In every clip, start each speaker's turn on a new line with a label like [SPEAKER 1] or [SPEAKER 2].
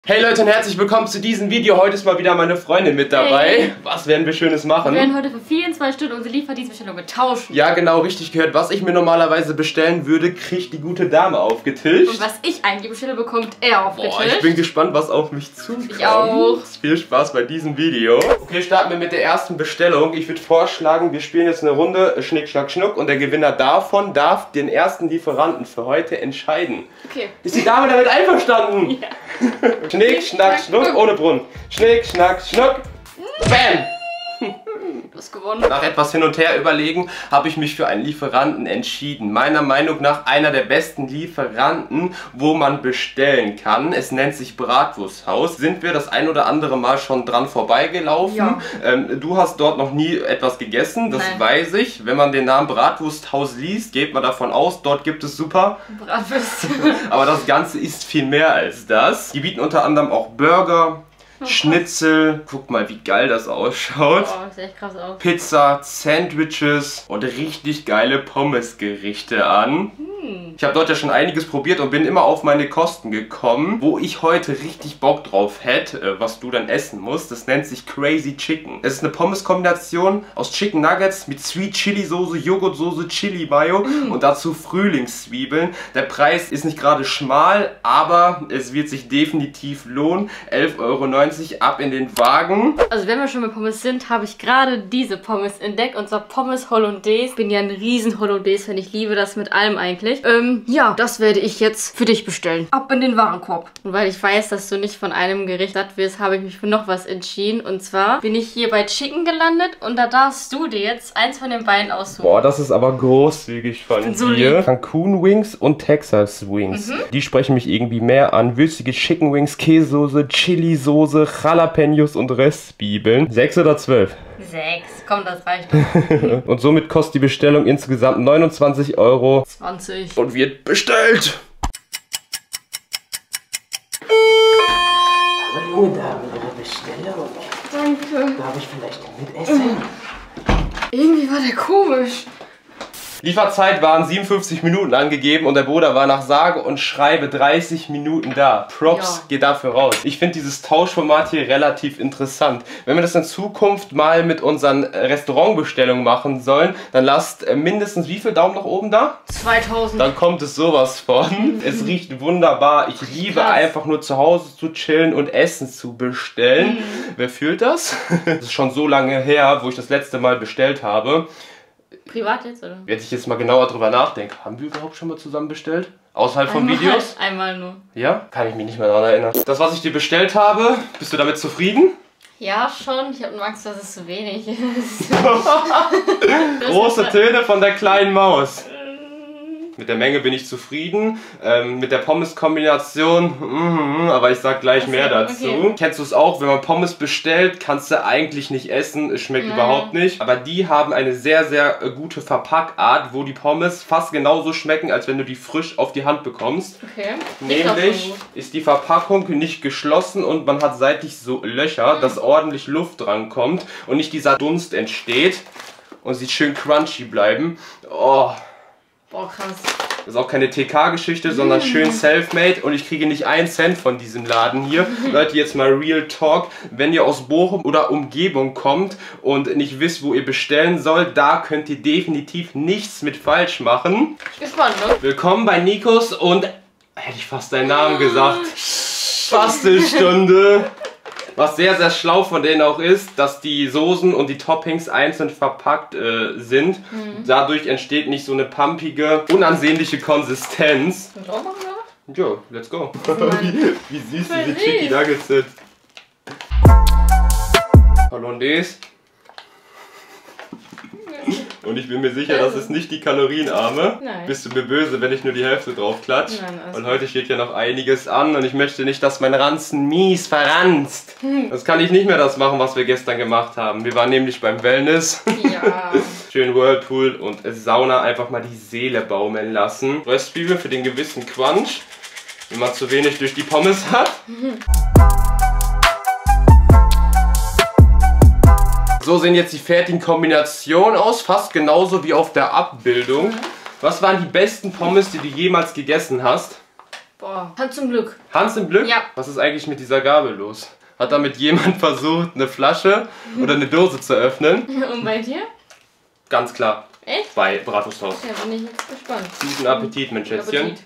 [SPEAKER 1] Hey Leute und herzlich willkommen zu diesem Video. Heute ist mal wieder meine Freundin mit dabei. Hey. Was werden wir Schönes machen?
[SPEAKER 2] Wir werden heute für 24 Stunden unsere Lieferdienstbestellung tauschen.
[SPEAKER 1] Ja genau, richtig gehört. Was ich mir normalerweise bestellen würde, kriegt die gute Dame aufgetischt.
[SPEAKER 2] Und was ich eigentlich bestelle, bekommt er aufgetischt.
[SPEAKER 1] Boah, ich bin gespannt, was auf mich zukommt.
[SPEAKER 2] Ich auch.
[SPEAKER 1] Viel Spaß bei diesem Video. Okay, starten wir mit der ersten Bestellung. Ich würde vorschlagen, wir spielen jetzt eine Runde Schnick, Schnack, Schnuck und der Gewinner davon darf den ersten Lieferanten für heute entscheiden. Okay. Ist die Dame damit einverstanden? Ja. Schnick, Schnack, Schnuck, ohne Brunnen. Schnick, Schnack, Schnuck. Bam!
[SPEAKER 2] Du hast gewonnen.
[SPEAKER 1] Nach etwas hin und her überlegen, habe ich mich für einen Lieferanten entschieden. Meiner Meinung nach einer der besten Lieferanten, wo man bestellen kann. Es nennt sich Bratwursthaus. Sind wir das ein oder andere Mal schon dran vorbeigelaufen? Ja. Du hast dort noch nie etwas gegessen, das weiß ich. Wenn man den Namen Bratwursthaus liest, geht man davon aus, dort gibt es super
[SPEAKER 2] Bratwurst.
[SPEAKER 1] Aber das Ganze ist viel mehr als das. Die bieten unter anderem auch Burger, Schnitzel, guck mal wie geil das ausschaut.
[SPEAKER 2] Oh, das sieht echt krass aus.
[SPEAKER 1] Pizza, Sandwiches und richtig geile Pommesgerichte an. Ich habe dort ja schon einiges probiert und bin immer auf meine Kosten gekommen. Wo ich heute richtig Bock drauf hätte, was du dann essen musst, das nennt sich Crazy Chicken. Es ist eine Pommes-Kombination aus Chicken Nuggets mit Sweet Chili Soße, Joghurtsoße, Chili Mayo und dazu Frühlingszwiebeln. Der Preis ist nicht gerade schmal, aber es wird sich definitiv lohnen. 11,90 € ab in den Wagen.
[SPEAKER 2] Also wenn wir schon mit Pommes sind, habe ich gerade diese Pommes entdeckt und zwar Pommes Hollandaise. Ich bin ja ein riesen Hollandaise-Fan, ich liebe das mit allem eigentlich. Ja, das werde ich jetzt für dich bestellen. Ab in den Warenkorb. Und weil ich weiß, dass du nicht von einem Gericht satt wirst, habe ich mich für noch was entschieden. Und zwar bin ich hier bei Chicken gelandet und da darfst du dir jetzt eins von den beiden aussuchen.
[SPEAKER 1] Boah, das ist aber großzügig von dir. Cancun Wings und Texas Wings. Die sprechen mich irgendwie mehr an. Würzige Chicken Wings, Käsesoße, Chili-Soße, Jalapenos und Röstzwiebeln. 6 oder 12?
[SPEAKER 2] 6. Komm, das reicht doch.
[SPEAKER 1] Und somit kostet die Bestellung insgesamt 29 €.
[SPEAKER 2] 20.
[SPEAKER 1] Und wird bestellt.
[SPEAKER 3] Hallo junge Dame, Ihre Bestellung.
[SPEAKER 2] Danke.
[SPEAKER 3] Darf ich vielleicht mitessen?
[SPEAKER 2] Irgendwie war der komisch.
[SPEAKER 1] Lieferzeit waren 57 Minuten angegeben und der Bruder war nach sage und schreibe 30 Minuten da. Props geht dafür raus. Ich finde dieses Tauschformat hier relativ interessant. Wenn wir das in Zukunft mal mit unseren Restaurantbestellungen machen sollen, dann lasst mindestens wie viel Daumen nach oben da?
[SPEAKER 2] 2000.
[SPEAKER 1] Dann kommt es sowas von. Es riecht wunderbar. Ich liebe einfach nur zu Hause zu chillen und Essen zu bestellen. Wer fühlt das? Das ist schon so lange her, wo ich das letzte Mal bestellt habe.
[SPEAKER 2] Privat jetzt, oder?
[SPEAKER 1] Wenn ich jetzt mal genauer drüber nachdenke, haben wir überhaupt schon mal zusammen bestellt? Außerhalb von Videos?
[SPEAKER 2] Einmal nur.
[SPEAKER 1] Ja? Kann ich mich nicht mehr daran erinnern. Das, was ich dir bestellt habe, bist du damit zufrieden?
[SPEAKER 2] Ja, schon. Ich habe nur Angst, dass es zu wenig ist.
[SPEAKER 1] Große Töne von der kleinen Maus. Mit der Menge bin ich zufrieden, mit der Pommes-Kombination, aber ich sag gleich mehr dazu. Okay. Kennst du es auch, wenn man Pommes bestellt, kannst du eigentlich nicht essen, es schmeckt überhaupt nicht. Aber die haben eine sehr, sehr gute Verpackart, wo die Pommes fast genauso schmecken, als wenn du die frisch auf die Hand bekommst.
[SPEAKER 2] Okay.
[SPEAKER 1] Nämlich ist die Verpackung nicht geschlossen und man hat seitlich so Löcher, dass ordentlich Luft dran kommt und nicht dieser Dunst entsteht und sie schön crunchy bleiben. Oh.
[SPEAKER 2] Boah, krass.
[SPEAKER 1] Das ist auch keine TK-Geschichte, sondern schön self-made und ich kriege nicht 1 Cent von diesem Laden hier. Leute, jetzt mal Real Talk. Wenn ihr aus Bochum oder Umgebung kommt und nicht wisst, wo ihr bestellen sollt, da könnt ihr definitiv nichts mit falsch machen.
[SPEAKER 2] Ich bin gespannt, ne?
[SPEAKER 1] Willkommen bei Nikos und... Hätte ich fast deinen Namen gesagt. Bastelstunde. Was sehr, sehr schlau von denen auch ist, dass die Soßen und die Toppings einzeln verpackt sind. Dadurch entsteht nicht so eine pumpige, unansehnliche Konsistenz.
[SPEAKER 2] Kannst du auch machen, oder?
[SPEAKER 1] Jo, let's go. Wie süß diese Chicky Nuggets sind. Hollandaise. Und ich bin mir sicher, das ist nicht die kalorienarme.
[SPEAKER 2] Nein.
[SPEAKER 1] Bist du mir böse, wenn ich nur die Hälfte drauf klatsch?
[SPEAKER 2] Nein,
[SPEAKER 1] und heute steht ja noch einiges an und ich möchte nicht, dass mein Ranzen mies verranzt. Das kann ich nicht mehr das machen, was wir gestern gemacht haben. Wir waren nämlich beim Wellness.
[SPEAKER 2] Ja.
[SPEAKER 1] Schön Whirlpool und Sauna, einfach mal die Seele baumeln lassen. Röstzwiebeln für den gewissen Crunch, wenn man zu wenig durch die Pommes hat. So sehen jetzt die fertigen Kombinationen aus, fast genauso wie auf der Abbildung. Was waren die besten Pommes, die du jemals gegessen hast?
[SPEAKER 2] Boah, Hand zum Glück.
[SPEAKER 1] Hans im Glück?
[SPEAKER 2] Ja.
[SPEAKER 1] Was ist eigentlich mit dieser Gabel los? Hat damit jemand versucht, eine Flasche oder eine Dose zu öffnen?
[SPEAKER 2] Und bei dir?
[SPEAKER 1] Ganz klar.
[SPEAKER 2] Echt?
[SPEAKER 1] Bei Bratwursthaus.
[SPEAKER 2] Ja, bin ich jetzt gespannt.
[SPEAKER 1] Guten Appetit, mein Schätzchen.
[SPEAKER 2] Appetit.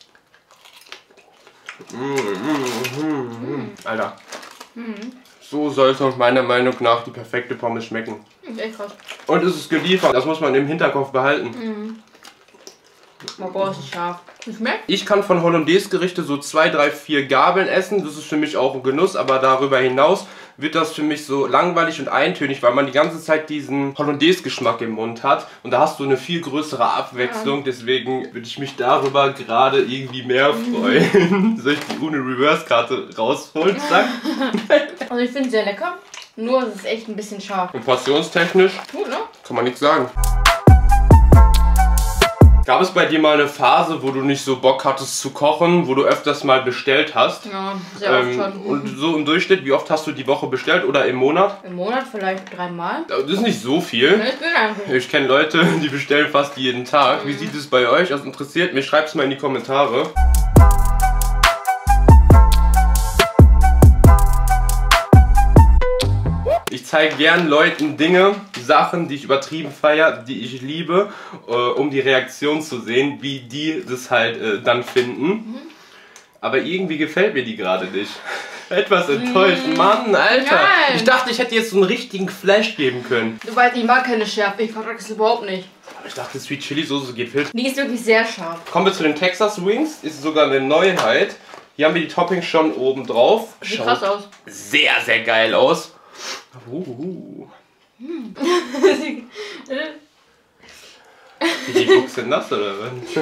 [SPEAKER 1] Alter. So soll es meiner Meinung nach die perfekte Pommes schmecken.
[SPEAKER 2] Ist echt krass.
[SPEAKER 1] Und es ist geliefert. Das muss man im Hinterkopf behalten.
[SPEAKER 2] Oh, boah, ist scharf. Schmeckt?
[SPEAKER 1] Ich kann von Hollandaise-Gerichte so 2, 3, 4 Gabeln essen. Das ist für mich auch ein Genuss. Aber darüber hinaus wird das für mich so langweilig und eintönig, weil man die ganze Zeit diesen Hollandaise-Geschmack im Mund hat. Und da hast du eine viel größere Abwechslung. Deswegen würde ich mich darüber gerade irgendwie mehr freuen. Soll ich die Uno Reverse-Karte rausholen? Zack.
[SPEAKER 2] Also ich finde es sehr lecker. Nur es ist echt ein bisschen scharf.
[SPEAKER 1] Und portionstechnisch
[SPEAKER 2] Gut, ne?
[SPEAKER 1] kann man nichts sagen. Gab es bei dir mal eine Phase, wo du nicht so Bock hattest zu kochen, wo du öfters mal bestellt hast?
[SPEAKER 2] Ja, sehr oft schon.
[SPEAKER 1] Und so im Durchschnitt, wie oft hast du die Woche bestellt oder im Monat?
[SPEAKER 2] Im Monat vielleicht 3 Mal.
[SPEAKER 1] Das ist nicht so viel.
[SPEAKER 2] Das geht eigentlich.
[SPEAKER 1] Ich kenne Leute, die bestellen fast jeden Tag. Wie sieht es bei euch aus? Interessiert mich. Schreibt es mal in die Kommentare. Ich zeige gern Leuten Dinge, Sachen, die ich übertrieben feiere, die ich liebe, um die Reaktion zu sehen, wie die das halt dann finden. Aber irgendwie gefällt mir die gerade nicht. Etwas enttäuscht. Mann, Alter.
[SPEAKER 2] Nein.
[SPEAKER 1] Ich dachte, ich hätte jetzt so einen richtigen Flash geben können.
[SPEAKER 2] Du weißt, ich mag keine Schärfe. Ich vertrage es überhaupt nicht.
[SPEAKER 1] Ich dachte, Sweet Chili Soße geht fit.
[SPEAKER 2] Die ist wirklich sehr scharf.
[SPEAKER 1] Kommen wir zu den Texas Wings. Ist sogar eine Neuheit. Hier haben wir die Toppings schon oben drauf.
[SPEAKER 2] Sieht krass aus.
[SPEAKER 1] Sehr, sehr geil aus. Die Buchse nass oder was?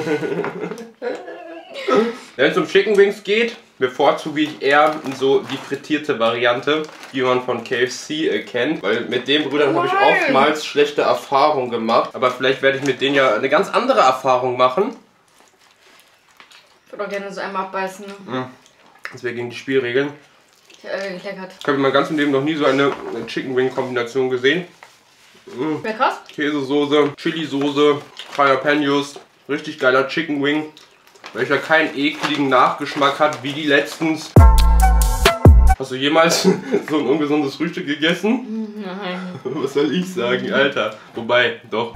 [SPEAKER 1] Wenn es um Chicken Wings geht, bevorzuge ich eher so die frittierte Variante, die man von KFC kennt. Weil mit den Brüdern habe ich oftmals schlechte Erfahrungen gemacht. Aber vielleicht werde ich mit denen ja eine ganz andere Erfahrung machen.
[SPEAKER 2] Ich würde auch gerne so einmal abbeißen. Ne?
[SPEAKER 1] Das wäre gegen die Spielregeln.
[SPEAKER 2] Gekleckert.
[SPEAKER 1] Ich habe in meinem ganzen Leben noch nie so eine Chicken Wing Kombination gesehen.
[SPEAKER 2] Wäre krass.
[SPEAKER 1] Käsesoße, Chili-Soße, Jalapenos, richtig geiler Chicken Wing, welcher keinen ekligen Nachgeschmack hat, wie die letztens. Hast du jemals so ein ungesundes Frühstück gegessen?
[SPEAKER 2] Nein.
[SPEAKER 1] Was soll ich sagen, Alter? Wobei, doch.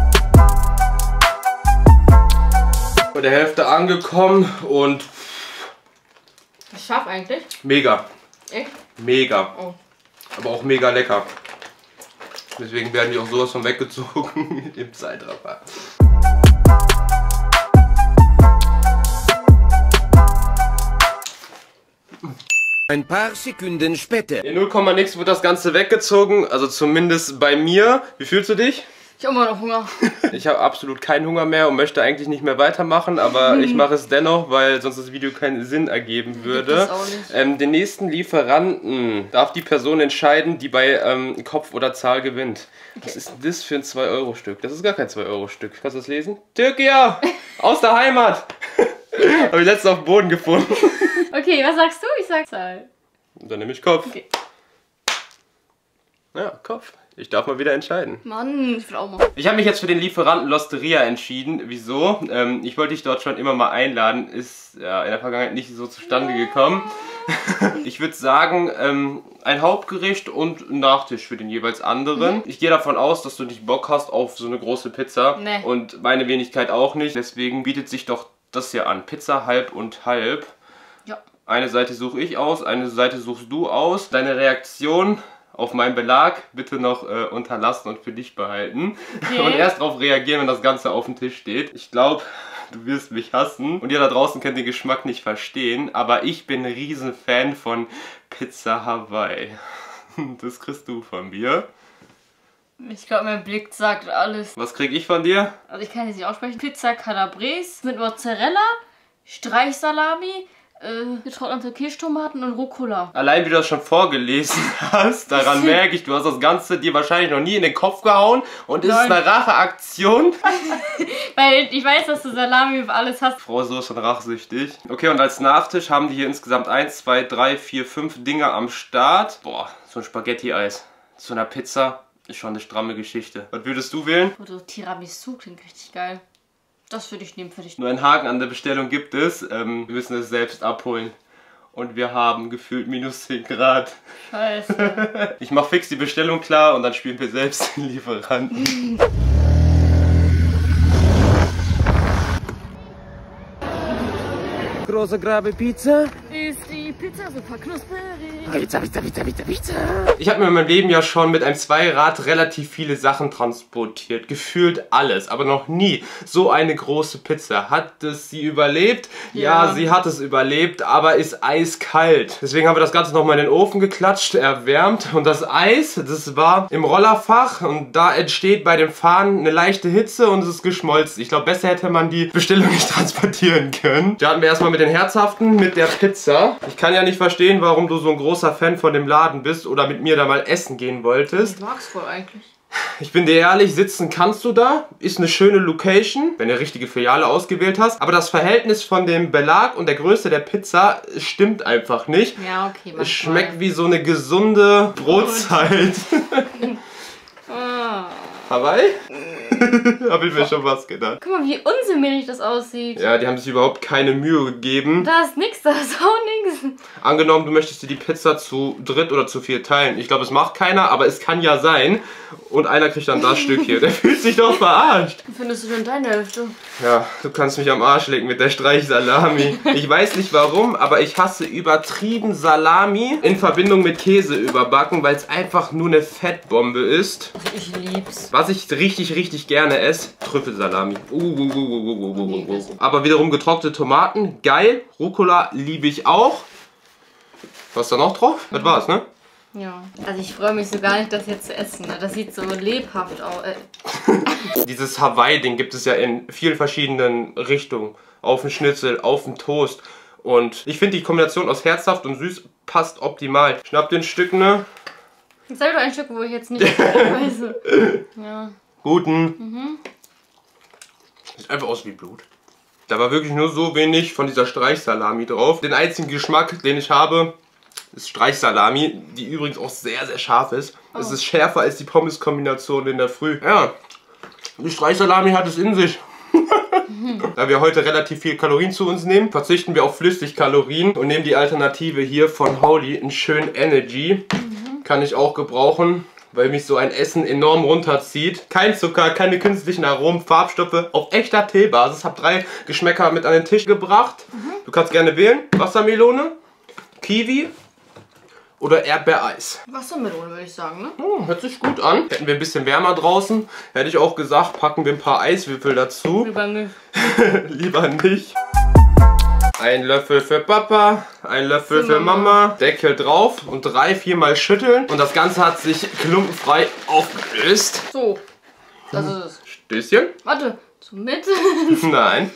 [SPEAKER 1] Bei der Hälfte angekommen und
[SPEAKER 2] Ist scharf eigentlich?
[SPEAKER 1] mega.
[SPEAKER 2] Echt?
[SPEAKER 1] Mega.
[SPEAKER 2] Oh.
[SPEAKER 1] Aber auch mega lecker. Deswegen werden die auch sowas von weggezogen im Zeitraffer.
[SPEAKER 4] Ein paar Sekunden später.
[SPEAKER 1] In 0, nix wird das Ganze weggezogen, also zumindest bei mir. Wie fühlst du dich?
[SPEAKER 2] Ich habe immer noch Hunger.
[SPEAKER 1] Ich habe absolut keinen Hunger mehr und möchte eigentlich nicht mehr weitermachen, aber ich mache es dennoch, weil sonst das Video keinen Sinn ergeben würde.
[SPEAKER 2] Gibt es auch nicht.
[SPEAKER 1] Den nächsten Lieferanten darf die Person entscheiden, die bei Kopf oder Zahl gewinnt. Okay. Was ist denn das für ein 2-Euro-Stück? Das ist gar kein 2-Euro-Stück. Kannst du das lesen? Türkei! Aus der Heimat! Habe ich letztens auf dem Boden gefunden.
[SPEAKER 2] Okay, was sagst du? Ich sag Zahl.
[SPEAKER 1] Und dann nehme ich Kopf.
[SPEAKER 2] Okay.
[SPEAKER 1] Ja, Kopf. Ich darf mal wieder entscheiden.
[SPEAKER 2] Mann, ich will auch mal.
[SPEAKER 1] Ich habe mich jetzt für den Lieferanten L'Osteria entschieden. Wieso? Ich wollte dich dort schon immer mal einladen. Ist ja in der Vergangenheit nicht so zustande gekommen. Ich würde sagen, ein Hauptgericht und ein Nachtisch für den jeweils anderen. Ich gehe davon aus, dass du nicht Bock hast auf so eine große Pizza.
[SPEAKER 2] Nee.
[SPEAKER 1] Und meine Wenigkeit auch nicht. Deswegen bietet sich doch das hier an. Pizza halb und halb.
[SPEAKER 2] Ja.
[SPEAKER 1] Eine Seite suche ich aus, eine Seite suchst du aus. Deine Reaktion auf meinen Belag bitte noch unterlassen und für dich behalten. Okay. Und erst darauf reagieren, wenn das Ganze auf dem Tisch steht. Ich glaube, du wirst mich hassen. Und ihr da draußen könnt den Geschmack nicht verstehen. Aber ich bin ein riesen Fan von Pizza Hawaii. Das kriegst du von mir.
[SPEAKER 2] Ich glaube, mein Blick sagt alles.
[SPEAKER 1] Was krieg ich von dir?
[SPEAKER 2] Also ich kann jetzt nicht aussprechen. Pizza Calabrese mit Mozzarella, Streichsalami, getrocknete Kirschtomaten und Rucola.
[SPEAKER 1] Allein wie du das schon vorgelesen hast, daran merke ich, du hast das Ganze dir wahrscheinlich noch nie in den Kopf gehauen und ist es eine Racheaktion.
[SPEAKER 2] Weil ich weiß, dass du Salami über alles hast.
[SPEAKER 1] Frau ist sowas von rachsüchtig. Okay, und als Nachtisch haben die hier insgesamt 1, 2, 3, 4, 5 Dinge am Start. Boah, so ein Spaghetti-Eis zu einer Pizza ist schon eine stramme Geschichte. Was würdest du wählen?
[SPEAKER 2] Oder Tiramisu klingt richtig geil. Das würde ich nehmen für dich.
[SPEAKER 1] Nur einen Haken an der Bestellung gibt es. Wir müssen es selbst abholen. Und wir haben gefühlt minus 10 Grad.
[SPEAKER 2] Scheiße.
[SPEAKER 1] Ich mach fix die Bestellung klar und dann spielen wir selbst den Lieferanten.
[SPEAKER 4] Große Grabe Pizza.
[SPEAKER 2] Ist die Pizza super knusprig?
[SPEAKER 4] Pizza, Pizza, Pizza, Pizza, Pizza.
[SPEAKER 1] Ich habe mir in meinem Leben ja schon mit einem Zweirad relativ viele Sachen transportiert. Gefühlt alles, aber noch nie so eine große Pizza. Hat es sie überlebt? Ja, sie hat es überlebt, aber ist eiskalt. Deswegen haben wir das Ganze nochmal in den Ofen geklatscht, erwärmt. Und das Eis, das war im Rollerfach und da entsteht bei dem Fahren eine leichte Hitze und es ist geschmolzen. Ich glaube, besser hätte man die Bestellung nicht transportieren können. Starten wir erstmal mit den Herzhaften, mit der Pizza. Ich kann ja nicht verstehen, warum du so ein großer Fan von dem Laden bist oder mit mir da mal essen gehen wolltest.
[SPEAKER 2] Ich mag's voll eigentlich.
[SPEAKER 1] Ich bin dir ehrlich, sitzen kannst du da, ist eine schöne Location, wenn du eine richtige Filiale ausgewählt hast, aber das Verhältnis von dem Belag und der Größe der Pizza stimmt einfach nicht.
[SPEAKER 2] Ja, okay.
[SPEAKER 1] Es schmeckt wie so eine gesunde Brotzeit. Hawaii? Hab ich mir schon was gedacht.
[SPEAKER 2] Guck mal, wie unsymmetrisch das aussieht.
[SPEAKER 1] Ja, die haben sich überhaupt keine Mühe gegeben.
[SPEAKER 2] Da ist nix, da ist auch nix.
[SPEAKER 1] Angenommen, du möchtest dir die Pizza zu dritt oder zu viert teilen. Ich glaube, es macht keiner, aber es kann ja sein. Und einer kriegt dann das Stück hier. Der fühlt sich doch verarscht.
[SPEAKER 2] Wie findest du denn deine Hälfte?
[SPEAKER 1] Ja, du kannst mich am Arsch lecken mit der Streichsalami. Ich weiß nicht warum, aber ich hasse übertrieben Salami in Verbindung mit Käse überbacken, weil es einfach nur eine Fettbombe ist.
[SPEAKER 2] Ich lieb's.
[SPEAKER 1] Was ich richtig, richtig gerne esse, Trüffelsalami. Aber wiederum getrocknete Tomaten, geil. Rucola liebe ich auch. Was ist da noch drauf? Das war's, ne?
[SPEAKER 2] Ja. Also ich freue mich so gar nicht, das jetzt zu essen. Das sieht so lebhaft aus.
[SPEAKER 1] Dieses Hawaii-Ding gibt es ja in vielen verschiedenen Richtungen. Auf den Schnitzel, auf den Toast. Und ich finde die Kombination aus herzhaft und süß passt optimal. Schnapp dir ein Stück, ne?
[SPEAKER 2] Jetzt sag doch ein Stück, wo ich jetzt nicht weiß. Ja.
[SPEAKER 1] Guten. Sieht einfach aus wie Blut. Da war wirklich nur so wenig von dieser Streichsalami drauf. Den einzigen Geschmack, den ich habe, ist Streichsalami, die übrigens auch sehr, sehr scharf ist. Oh. Es ist schärfer als die Pommes-Kombination in der Früh. Ja, die Streichsalami hat es in sich. Da wir heute relativ viel Kalorien zu uns nehmen, verzichten wir auf Flüssigkalorien und nehmen die Alternative hier von Holy, einen schönen Energy. Kann ich auch gebrauchen, weil mich so ein Essen enorm runterzieht. Kein Zucker, keine künstlichen Aromen, Farbstoffe, auf echter Teebasis. Hab 3 Geschmäcker mit an den Tisch gebracht. Du kannst gerne wählen. Wassermelone, Kiwi oder Erdbeereis.
[SPEAKER 2] Wassermelone würde ich sagen, ne?
[SPEAKER 1] Hört sich gut an. Hätten wir ein bisschen wärmer draußen, hätte ich auch gesagt, packen wir ein paar Eiswürfel dazu.
[SPEAKER 2] Lieber nicht.
[SPEAKER 1] Lieber nicht. Ein Löffel für Papa, ein Löffel für Mama, Deckel drauf und 3-4 Mal schütteln. Und das Ganze hat sich klumpenfrei aufgelöst.
[SPEAKER 2] So, das ist es.
[SPEAKER 1] Stößchen?
[SPEAKER 2] Warte, zur Mitte.
[SPEAKER 1] Nein.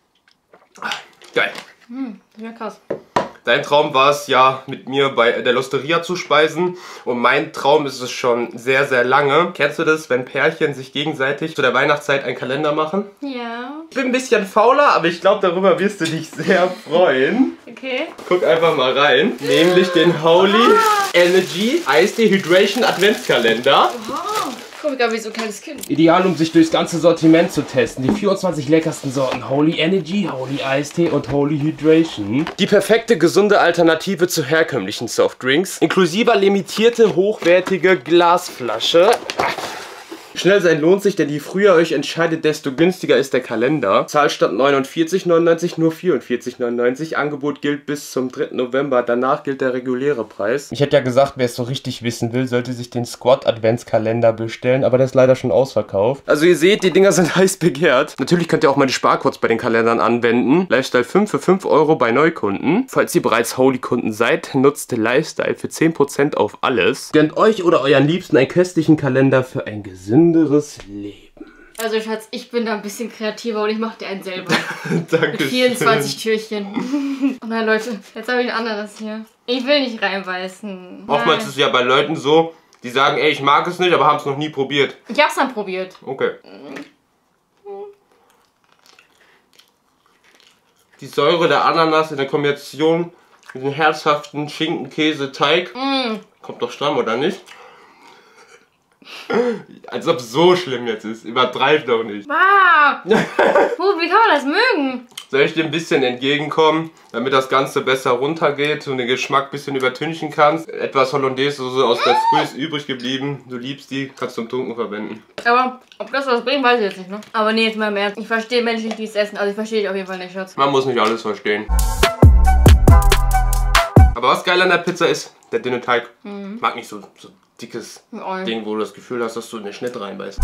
[SPEAKER 1] Geil.
[SPEAKER 2] Ja, krass.
[SPEAKER 1] Dein Traum war es ja, mit mir bei der Losteria zu speisen. Und mein Traum ist es schon sehr, sehr lange. Kennst du das, wenn Pärchen sich gegenseitig zu der Weihnachtszeit einen Kalender machen?
[SPEAKER 2] Ja.
[SPEAKER 1] Ich bin ein bisschen fauler, aber ich glaube, darüber wirst du dich sehr freuen.
[SPEAKER 2] Okay.
[SPEAKER 1] Guck einfach mal rein. Nämlich den Holy Energy Eistee Hydration Adventskalender.
[SPEAKER 2] Wow. Guck mal, wie so ein kleines Kind.
[SPEAKER 1] Ideal, um sich durchs ganze Sortiment zu testen. Die 24 leckersten Sorten. Holy Energy, Holy Eistee und Holy Hydration. Die perfekte, gesunde Alternative zu herkömmlichen Softdrinks. Inklusive limitierte, hochwertige Glasflasche. Schnell sein lohnt sich, denn je früher euch entscheidet, desto günstiger ist der Kalender. Zahl statt 49,99 nur 44,99. Angebot gilt bis zum 3. November. Danach gilt der reguläre Preis. Ich hätte ja gesagt, wer es so richtig wissen will, sollte sich den Squad Adventskalender bestellen, aber der ist leider schon ausverkauft. Also ihr seht, die Dinger sind heiß begehrt. Natürlich könnt ihr auch meine Sparcodes bei den Kalendern anwenden. Lifestyle 5 für 5 € bei Neukunden. Falls ihr bereits Holy-Kunden seid, nutzt Lifestyle für 10% auf alles. Gönnt euch oder euren Liebsten einen köstlichen Kalender für ein gesünderes Leben.
[SPEAKER 2] Also Schatz, ich bin da ein bisschen kreativer und ich mache dir einen selber.
[SPEAKER 1] Danke.
[SPEAKER 2] Mit 24 Türchen. Oh nein, Leute, jetzt habe ich ein anderes hier. Ich will nicht reinbeißen.
[SPEAKER 1] Oftmals ist es ja bei Leuten so, die sagen, ey, ich mag es nicht, aber haben es noch nie probiert.
[SPEAKER 2] Ich hab's dann probiert.
[SPEAKER 1] Okay. Die Säure der Ananas in der Kombination mit dem herzhaften Schinken-Käse-Teig. Kommt doch stramm, oder nicht? Als ob es so schlimm jetzt ist. Übertreib doch nicht.
[SPEAKER 2] Wow. Wie kann man das mögen?
[SPEAKER 1] Soll ich dir ein bisschen entgegenkommen, damit das Ganze besser runtergeht und den Geschmack ein bisschen übertünchen kannst? Etwas Hollandaise-Soße aus der Früh ist übrig geblieben. Du liebst die, kannst du zum Tunken verwenden.
[SPEAKER 2] Aber ob das was bringt, weiß ich jetzt nicht, ne? Aber nee, jetzt mal im Ernst. Ich verstehe Menschen, die es essen. Also ich verstehe dich auf jeden Fall nicht, Schatz.
[SPEAKER 1] Man muss nicht alles verstehen. Aber was geil an der Pizza ist, der dünne Teig. Ich mag nicht so dickes Ding, wo du das Gefühl hast, dass du in den Schnitt reinbeißt.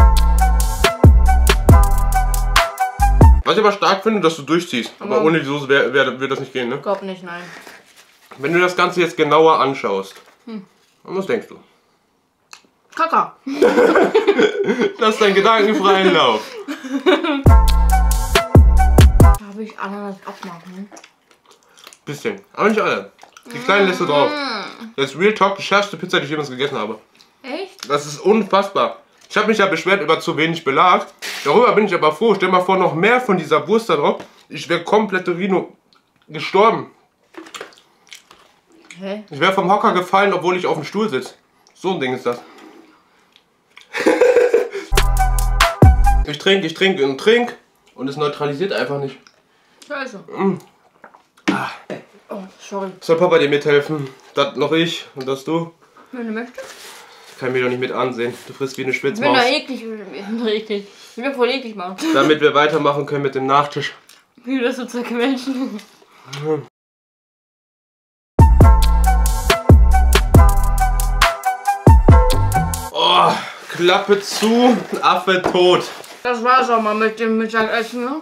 [SPEAKER 1] Was ich aber stark finde, dass du durchziehst. Aber ohne die Soße würde das nicht gehen, ne?
[SPEAKER 2] Glaub nicht, nein.
[SPEAKER 1] Wenn du das Ganze jetzt genauer anschaust, was denkst du?
[SPEAKER 2] Kaka.
[SPEAKER 1] Lass deinen Gedanken freien Lauf.
[SPEAKER 2] Darf ich Ananas abmachen?
[SPEAKER 1] Bisschen, aber nicht alle. Die kleinen lässt du drauf. Das ist Real Talk, die schärfste Pizza, die ich jemals gegessen habe.
[SPEAKER 2] Echt?
[SPEAKER 1] Das ist unfassbar. Ich habe mich ja beschwert über zu wenig Belag. Darüber bin ich aber froh. Stell mal vor, noch mehr von dieser Wurst da drauf. Ich wäre komplett Rino gestorben.
[SPEAKER 2] Hä?
[SPEAKER 1] Ich wäre vom Hocker gefallen, obwohl ich auf dem Stuhl sitze. So ein Ding ist das. Ich trinke und es neutralisiert einfach nicht.
[SPEAKER 2] Scheiße. Oh, sorry.
[SPEAKER 1] Soll Papa dir mithelfen? Das noch ich und das du?
[SPEAKER 2] Wenn du möchtest.
[SPEAKER 1] Ich kann mir doch nicht mit ansehen. Du frisst wie eine
[SPEAKER 2] Ich bin
[SPEAKER 1] Schwitzmaus.
[SPEAKER 2] da eklig. Ich bin eklig. Ich bin voll eklig, Mann.
[SPEAKER 1] Damit wir weitermachen können mit dem Nachtisch.
[SPEAKER 2] Wie das so zerquetschen.
[SPEAKER 1] Oh, Klappe zu, Affe tot.
[SPEAKER 2] Das war's auch mal mit dem Mittagessen, ne?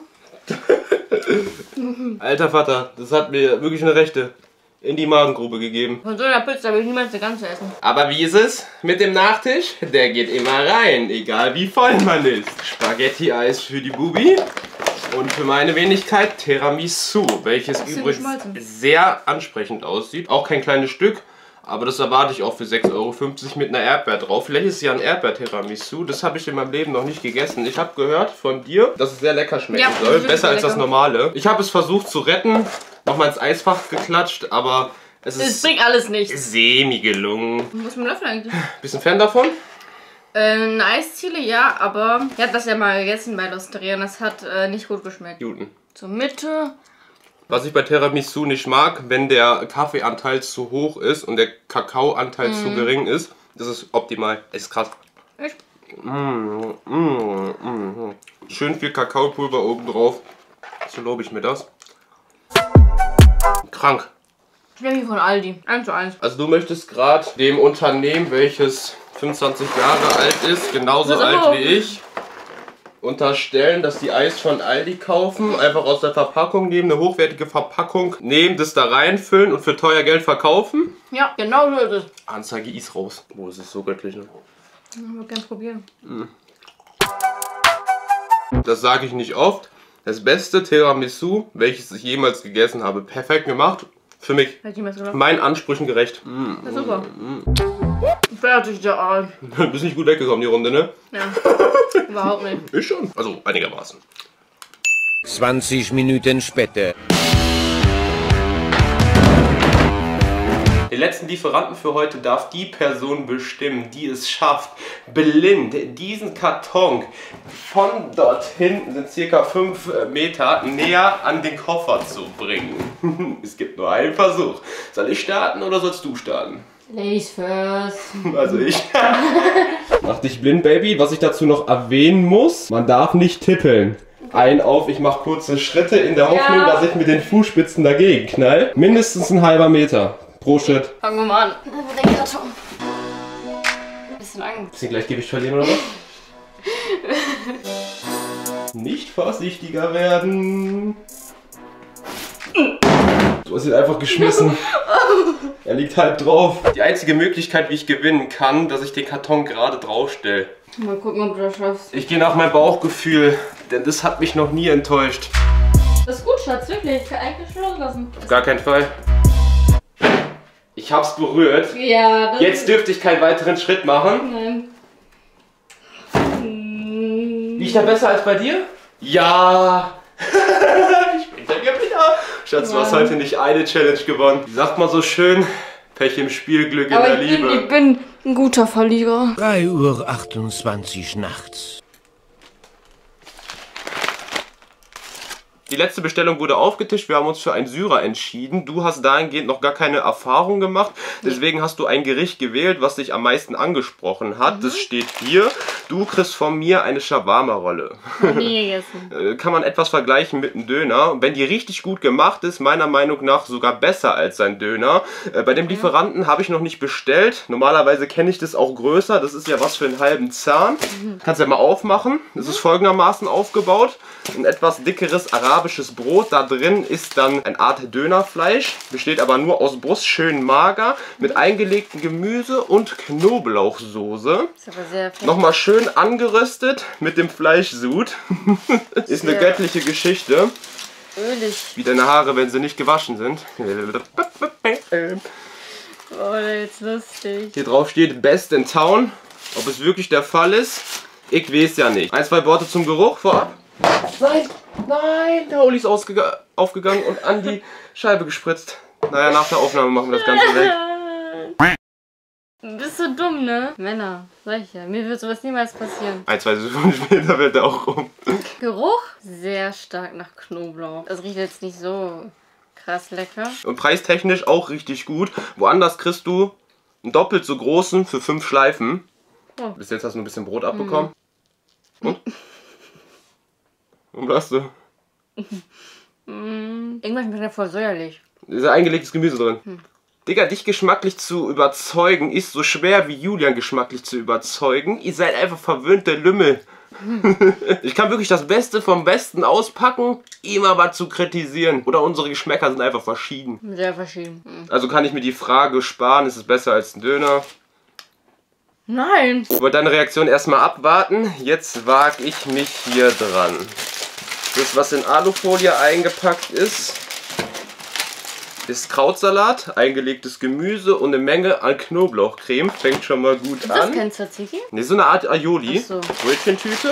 [SPEAKER 1] Alter Vater, das hat mir wirklich eine Rechte in die Magengrube gegeben.
[SPEAKER 2] Von so einer Pizza will ich niemals eine ganze essen.
[SPEAKER 1] Aber wie ist es mit dem Nachtisch? Der geht immer rein, egal wie voll man ist. Spaghetti-Eis für die Bubi und für meine Wenigkeit Tiramisu, welches übrigens sehr ansprechend aussieht. Auch kein kleines Stück, aber das erwarte ich auch für 6,50 € mit einer Erdbeer drauf. Vielleicht ist es ja ein Erdbeer-Tiramisu, das habe ich in meinem Leben noch nicht gegessen. Ich habe gehört von dir, dass es sehr lecker schmecken soll, besser als das normale. Ich habe es versucht zu retten, nochmal ins Eisfach geklatscht, aber es ist
[SPEAKER 2] bringt alles nichts.
[SPEAKER 1] semi gelungen.
[SPEAKER 2] Wo ist mein Löffel eigentlich?
[SPEAKER 1] Bist du ein Fan davon?
[SPEAKER 2] Eine Eisziele, ja, aber ich habe das ja mal gegessen bei L'Osteria und das hat nicht gut geschmeckt.
[SPEAKER 1] Newton.
[SPEAKER 2] Zur Mitte.
[SPEAKER 1] Was ich bei Tiramisu nicht mag, wenn der Kaffeeanteil zu hoch ist und der Kakaoanteil zu gering ist, das ist optimal. Es ist krass.
[SPEAKER 2] Echt?
[SPEAKER 1] Schön viel Kakaopulver oben drauf. So lobe ich mir das. Krank.
[SPEAKER 2] Ich nehme hier von Aldi. 1:1.
[SPEAKER 1] Also du möchtest gerade dem Unternehmen, welches 25 Jahre alt ist, genauso alt wie ich, unterstellen, dass die Eis von Aldi kaufen, einfach aus der Verpackung nehmen, eine hochwertige Verpackung nehmen, das da reinfüllen und für teuer Geld verkaufen.
[SPEAKER 2] Ja, genau so ist es.
[SPEAKER 1] Anzeige ist raus. Oh, es ist so göttlich, ne?
[SPEAKER 2] Ich würde gerne probieren.
[SPEAKER 1] Das sage ich nicht oft. Das beste Tiramisu, welches ich jemals gegessen habe. Perfekt gemacht. Für mich.
[SPEAKER 2] Hätte ich niemals gedacht.
[SPEAKER 1] Meinen Ansprüchen gerecht.
[SPEAKER 2] Ja, super. Fertig, der Arsch.
[SPEAKER 1] Du bist nicht gut weggekommen, die Runde, ne?
[SPEAKER 2] Ja. Überhaupt nicht.
[SPEAKER 1] Ich schon. Also einigermaßen.
[SPEAKER 4] 20 Minuten später.
[SPEAKER 1] Den letzten Lieferanten für heute darf die Person bestimmen, die es schafft, blind diesen Karton von dort hinten, sind circa 5 Meter, näher an den Koffer zu bringen. Es gibt nur einen Versuch. Soll ich starten oder sollst du starten?
[SPEAKER 2] Ladies first.
[SPEAKER 1] Also ich. Mach dich blind, Baby. Was ich dazu noch erwähnen muss, man darf nicht tippeln. Ein auf, ich mache kurze Schritte in der Hoffnung, dass ich mit den Fußspitzen dagegen knall. Mindestens ein halber Meter pro Schritt.
[SPEAKER 2] Fangen wir mal an. Wo der Karton? Bisschen Angst.
[SPEAKER 1] Bisschen Gleichgewicht verlieren oder was? Nicht vorsichtiger werden. Du hast ihn einfach geschmissen. Er liegt halb drauf. Die einzige Möglichkeit, wie ich gewinnen kann, dass ich den Karton gerade drauf stelle.
[SPEAKER 2] Mal gucken, ob du das schaffst.
[SPEAKER 1] Ich gehe nach meinem Bauchgefühl, denn das hat mich noch nie enttäuscht.
[SPEAKER 2] Das ist gut, Schatz, wirklich. Ich kann eigentlich schon loslassen.
[SPEAKER 1] Auf gar keinen Fall. Ich hab's berührt.
[SPEAKER 2] Ja, das
[SPEAKER 1] Jetzt dürfte ich keinen weiteren Schritt machen.
[SPEAKER 2] Nein.
[SPEAKER 1] Liegt er besser als bei dir? Ja. Ich bin der Gewinner. Schatz, du hast heute nicht eine Challenge gewonnen. Wie sagt man so schön? Pech im Spiel, Glück in
[SPEAKER 2] Aber
[SPEAKER 1] der
[SPEAKER 2] ich
[SPEAKER 1] Liebe.
[SPEAKER 2] bin ein guter Verlierer.
[SPEAKER 4] 3:28 Uhr nachts.
[SPEAKER 1] Die letzte Bestellung wurde aufgetischt. Wir haben uns für einen Syrer entschieden. Du hast dahingehend noch gar keine Erfahrung gemacht. Deswegen hast du ein Gericht gewählt, was dich am meisten angesprochen hat. Das steht hier. Du kriegst von mir eine Shawarma-Rolle.
[SPEAKER 2] Nie gegessen.
[SPEAKER 1] Kann man etwas vergleichen mit einem Döner. Wenn die richtig gut gemacht ist, meiner Meinung nach sogar besser als ein Döner. Bei dem Lieferanten habe ich noch nicht bestellt. Normalerweise kenne ich das auch größer. Das ist ja was für einen halben Zahn. Kannst ja mal aufmachen. Das ist folgendermaßen aufgebaut. Ein etwas dickeres arabisches Brot. Da drin ist dann eine Art Dönerfleisch. Besteht aber nur aus Brust, schön mager. Mit eingelegtem Gemüse und Knoblauchsoße.
[SPEAKER 2] Ist aber sehr fett.
[SPEAKER 1] Nochmal schön angeröstet mit dem Fleischsud. Ist eine göttliche Geschichte.
[SPEAKER 2] Ölig.
[SPEAKER 1] Wie deine Haare, wenn sie nicht gewaschen sind.
[SPEAKER 2] Oh, jetzt lustig.
[SPEAKER 1] Hier drauf steht Best in Town. Ob es wirklich der Fall ist, ich weiß ja nicht. Ein, zwei Worte zum Geruch vorab. Nein, nein, der Oli ist aufgegangen und an die Scheibe gespritzt. Naja, nach der Aufnahme machen wir das Ganze weg.
[SPEAKER 2] Bist du dumm, ne? Männer, sag ich ja. Mir wird sowas niemals passieren.
[SPEAKER 1] Ein, zwei Sekunden später wird er auch rum.
[SPEAKER 2] Geruch? Sehr stark nach Knoblauch. Das riecht jetzt nicht so krass lecker.
[SPEAKER 1] Und preistechnisch auch richtig gut. Woanders kriegst du einen doppelt so großen für 5 Schleifen.
[SPEAKER 2] Oh.
[SPEAKER 1] Bis jetzt hast du ein bisschen Brot abbekommen. Und? Und was hast du?
[SPEAKER 2] Irgendwas schmeckt ja voll säuerlich.
[SPEAKER 1] Ist ja eingelegtes Gemüse drin. Digga, dich geschmacklich zu überzeugen ist so schwer wie Julian geschmacklich zu überzeugen. Ihr seid einfach verwöhnte Lümmel. Ich kann wirklich das Beste vom Besten auspacken, immer was zu kritisieren. Oder unsere Geschmäcker sind einfach verschieden.
[SPEAKER 2] Sehr verschieden.
[SPEAKER 1] Also kann ich mir die Frage sparen, ist es besser als ein Döner?
[SPEAKER 2] Nein!
[SPEAKER 1] Ich wollte deine Reaktion erstmal abwarten. Jetzt wage ich mich hier dran. Das, was in Alufolie eingepackt ist Krautsalat, eingelegtes Gemüse und eine Menge an Knoblauchcreme. Fängt schon mal gut
[SPEAKER 2] Ist das
[SPEAKER 1] an.
[SPEAKER 2] kein Tzatziki?
[SPEAKER 1] Ne, so eine Art Aioli.
[SPEAKER 2] Ach so.
[SPEAKER 1] Brötchentüte.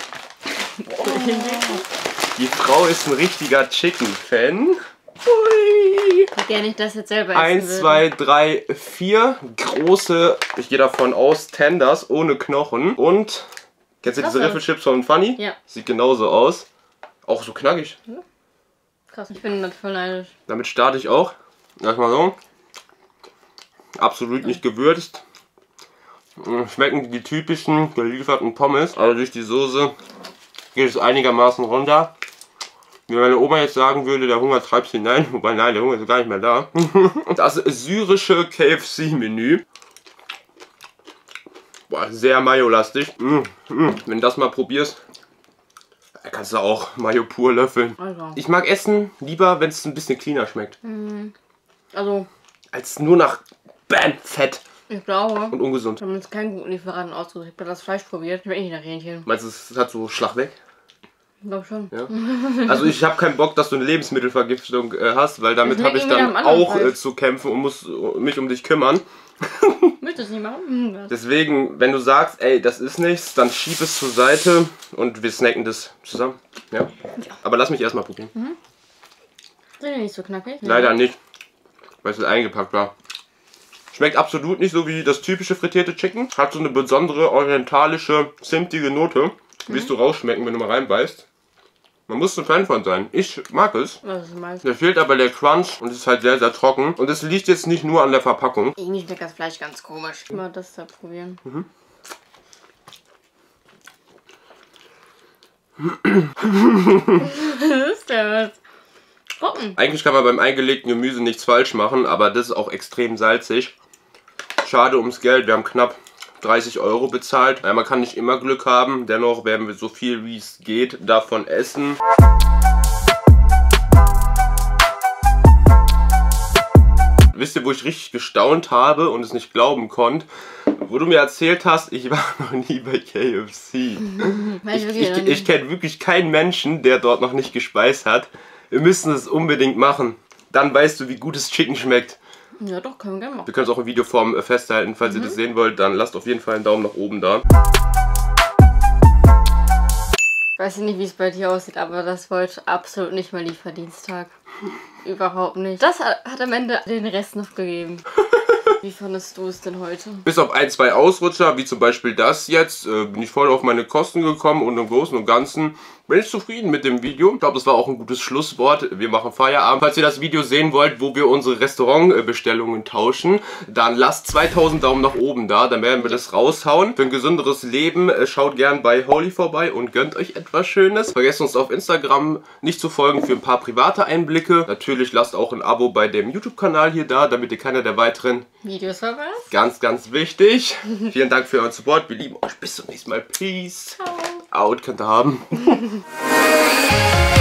[SPEAKER 1] Die Frau ist ein richtiger Chicken-Fan. Ui.
[SPEAKER 2] Wie gerne ich das jetzt selber essen
[SPEAKER 1] 1,
[SPEAKER 2] würde.
[SPEAKER 1] 2, 3, 4 große, ich gehe davon aus, Tenders ohne Knochen. Und, kennst du diese
[SPEAKER 2] Krass.
[SPEAKER 1] Riffelchips von Funny?
[SPEAKER 2] Ja.
[SPEAKER 1] Sieht genauso aus. Auch so knackig.
[SPEAKER 2] Krass, ich bin voll neidisch.
[SPEAKER 1] Damit starte ich auch. Erstmal so. Absolut nicht gewürzt. Schmecken die typischen gelieferten Pommes. Aber durch die Soße geht es einigermaßen runter. Wie meine Oma jetzt sagen würde, der Hunger treibt sie hinein. Wobei, nein, der Hunger ist gar nicht mehr da. Das syrische KFC-Menü. Boah, sehr Mayo-lastig. Wenn du das mal probierst, kannst du auch Mayo pur löffeln.
[SPEAKER 2] Also.
[SPEAKER 1] Ich mag Essen lieber, wenn es ein bisschen cleaner schmeckt.
[SPEAKER 2] Also,
[SPEAKER 1] Als nur nach Bam, Fett
[SPEAKER 2] ich glaube,
[SPEAKER 1] und ungesund.
[SPEAKER 2] wir haben jetzt keinen guten Lieferanten ausgesucht. Ich habe das Fleisch probiert. Ich will nicht nach Hähnchen.
[SPEAKER 1] Meinst du, es hat so Schlag weg?
[SPEAKER 2] Ich glaube schon.
[SPEAKER 1] Ja. Also ich habe keinen Bock, dass du eine Lebensmittelvergiftung hast, weil damit
[SPEAKER 2] Das
[SPEAKER 1] habe ich
[SPEAKER 2] schmeckt
[SPEAKER 1] dann
[SPEAKER 2] irgendwie nach einem
[SPEAKER 1] auch
[SPEAKER 2] anderen Fleisch.
[SPEAKER 1] zu kämpfen und muss mich um dich kümmern.
[SPEAKER 2] Möchtest du es nicht machen?
[SPEAKER 1] Deswegen, wenn du sagst, ey, das ist nichts, dann schieb es zur Seite und wir snacken das zusammen. Ja. Aber lass mich erstmal probieren.
[SPEAKER 2] Sind die nicht so knackig?
[SPEAKER 1] Leider nicht, weil es eingepackt war. Schmeckt absolut nicht so wie das typische frittierte Chicken. Hat so eine besondere orientalische, zimtige Note. Wirst du rausschmecken, wenn du mal reinbeißt. Man muss ein Fan von sein. Ich mag es.
[SPEAKER 2] Was ist meins?
[SPEAKER 1] Da fehlt aber der Crunch und es ist halt sehr, sehr trocken. Und es liegt jetzt nicht nur an der Verpackung.
[SPEAKER 2] Irgendwie schmeckt das Fleisch ganz komisch. Mal das da probieren. Was ist das? Trocken.
[SPEAKER 1] Eigentlich kann man beim eingelegten Gemüse nichts falsch machen, aber das ist auch extrem salzig. Schade ums Geld, wir haben knapp 30 € bezahlt. Ja, man kann nicht immer Glück haben, dennoch werden wir so viel wie es geht davon essen. Wisst ihr, wo ich richtig gestaunt habe und es nicht glauben konnte? Wo du mir erzählt hast, ich war noch nie bei KFC. Ich kenne wirklich keinen Menschen, der dort noch nicht gespeist hat. Wir müssen es unbedingt machen. Dann weißt du, wie gutes Chicken schmeckt.
[SPEAKER 2] Ja doch, können wir gerne machen.
[SPEAKER 1] Wir können es auch in Videoform festhalten. Falls ihr das sehen wollt, dann lasst auf jeden Fall einen Daumen nach oben da.
[SPEAKER 2] Ich weiß nicht, wie es bei dir aussieht, aber das war heute absolut nicht mein Lieferdiensttag. Überhaupt nicht. Das hat am Ende den Rest noch gegeben. Wie fandest du es denn heute?
[SPEAKER 1] Bis auf ein, zwei Ausrutscher, wie zum Beispiel das jetzt, bin ich voll auf meine Kosten gekommen und im Großen und Ganzen bin ich zufrieden mit dem Video. Ich glaube, das war auch ein gutes Schlusswort. Wir machen Feierabend. Falls ihr das Video sehen wollt, wo wir unsere Restaurantbestellungen tauschen, dann lasst 2000 Daumen nach oben da. Dann werden wir das raushauen. Für ein gesünderes Leben schaut gern bei Holy vorbei und gönnt euch etwas Schönes. Vergesst uns auf Instagram nicht zu folgen für ein paar private Einblicke. Natürlich lasst auch ein Abo bei dem YouTube-Kanal hier da, damit ihr keiner der weiteren
[SPEAKER 2] Videos verpasst.
[SPEAKER 1] Ganz, ganz wichtig. Vielen Dank für euren Support. Wir lieben euch. Bis zum nächsten Mal. Peace.
[SPEAKER 2] Ciao.
[SPEAKER 1] Out könnt ihr haben.